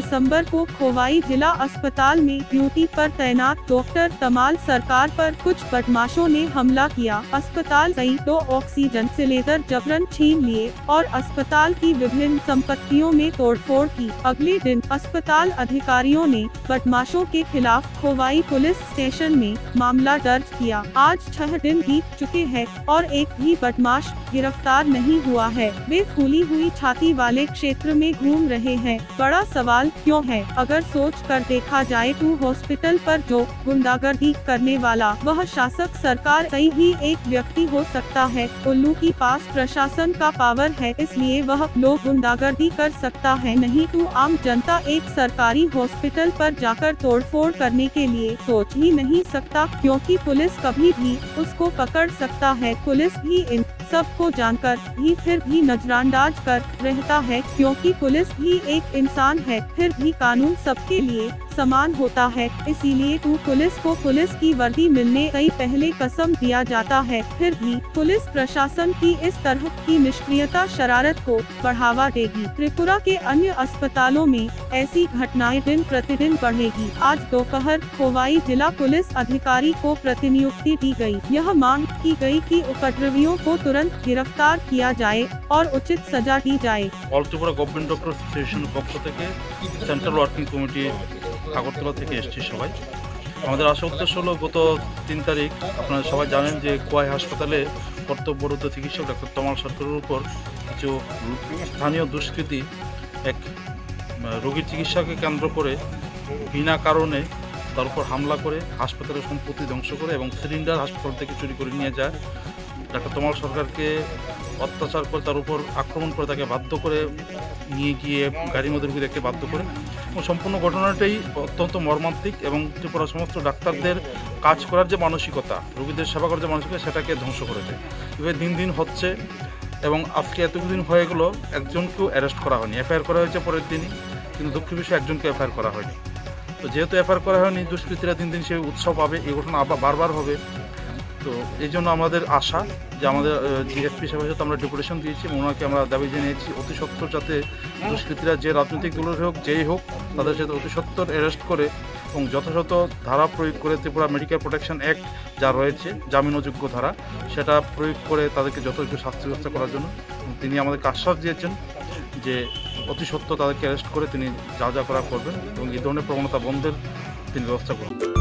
दिसंबर को खोवाई जिला अस्पताल में ड्यूटी पर तैनात डॉक्टर तमाल सरकार पर कुछ बदमाशों ने हमला किया। अस्पताल से 2 ऑक्सीजन सिलेंडर जबरन छीन लिए और अस्पताल की विभिन्न संपत्तियों में तोड़फोड़ की। अगले दिन अस्पताल अधिकारियों ने बदमाशों के खिलाफ खोवाई पुलिस स्टेशन में मामला दर्ज किया। आज 6 दिन बीत चुके हैं और एक भी बदमाश गिरफ्तार नहीं हुआ है। वे फूली हुई छाती वाले क्षेत्र में घूम रहे हैं। बड़ा सवाल क्यों है? अगर सोच कर देखा जाए तो हॉस्पिटल पर जो गुंडागर्दी करने वाला वह शासक सरकार से ही एक व्यक्ति हो सकता है। उल्लू के पास प्रशासन का पावर है, इसलिए वह लोग गुंडागर्दी कर सकता है, नहीं तो आम जनता एक सरकारी हॉस्पिटल पर जाकर तोड़फोड़ करने के लिए सोच ही नहीं सकता, क्योंकि पुलिस कभी भी उसको पकड़ सकता है। पुलिस भी इन सबको जानकर भी फिर भी नजरअंदाज कर रहता है, क्योंकि पुलिस भी एक इंसान है। फिर भी कानून सबके लिए समान होता है, इसीलिए तो पुलिस को पुलिस की वर्दी मिलने से पहले कसम दिया जाता है। फिर भी पुलिस प्रशासन की इस तरह की निष्क्रियता शरारत को बढ़ावा देगी। त्रिपुरा के अन्य अस्पतालों में ऐसी घटनाएं दिन प्रतिदिन बढ़ेगी। आज दोपहर खोवाई जिला पुलिस अधिकारी को प्रतिनियुक्ति दी गई। यह मांग की गई कि उपद्रवियों को तुरंत गिरफ्तार किया जाए और उचित सजा दी जाए। All Tripura government doctor association पक्ष থেকে সেন্ট্রাল ওয়ার্কিং কমিটি আগরতলা থেকে এসেছি সবাই। আমাদের আসল উদ্দেশ্য হলো গত 3 তারিখ আপনারা সবাই জানেন যে কোয়াই হাসপাতালে কর্তব্যরত চিকিৎসক ডক্টর তমাল সরকারের উপর কিছু স্থানীয় দুষ্কৃতী এক রোগীর চিকিৎসাকে কেন্দ্র করে বিনা কারণে তার উপর হামলা করে হাসপাতালের সম্পত্তি ধ্বংস করে এবং সিলিন্ডার হাসপাতাল থেকে চুরি করে নিয়ে যায়। ডক্টর তমাল সরকারকে অত্যাচার করে তার উপর আক্রমণ করে তাকে বাধ্য করে নিয়ে গিয়ে গাড়ির মধ্যে রুগী দেখতে বাধ্য করে এবং সম্পূর্ণ ঘটনাটাই অত্যন্ত মর্মান্তিক এবং ত্রিপুরা সমস্ত ডাক্তারদের কাজ করার যে মানসিকতা, রোগীদের সেবা করার যে মানসিকতা সেটাকে ধ্বংস করেছে। এভাবে দিন দিন হচ্ছে এবং আজকে এতদিন হয়ে গেল একজনকেও অ্যারেস্ট করা হয়নি। এফআইআর করা হয়েছে পরের দিনই, কিন্তু দুঃখের বিষয়ে একজনকে এফআইআর করা হয়নি। তো যেহেতু এফআইআর করা হয়নি, দুষ্কৃতীরা দিন দিন সে উৎসাহ পাবে, এই ঘটনা আবার বারবার হবে। তো এই জন্য আমাদের আশা যে আমাদের ডিএসপি সাহেবের সাথে আমরা ডেপুটেশন দিয়েছি এবং ওনাকে আমরা দাবি জানিয়েছি অতি সত্বর যাতে দুষ্কৃতীরা যে রাজনৈতিক দলের হোক যেই হোক তাদের সাথে অতি সত্বর অ্যারেস্ট করে এবং যথাযথ ধারা প্রয়োগ করে ত্রিপুরা মেডিকেল প্রোটেকশন অ্যাক্ট যা রয়েছে জামিনযোগ্য ধারা সেটা প্রয়োগ করে তাদেরকে যথেষ্ট শাস্তি ব্যবস্থা করার জন্য তিনি আমাদেরকে আশ্বাস দিয়েছেন যে অতি সত্বর তাদেরকে অ্যারেস্ট করে তিনি যা যা করা করবেন এবং এই ধরনের প্রবণতা বন্ধের তিনি ব্যবস্থা করবেন।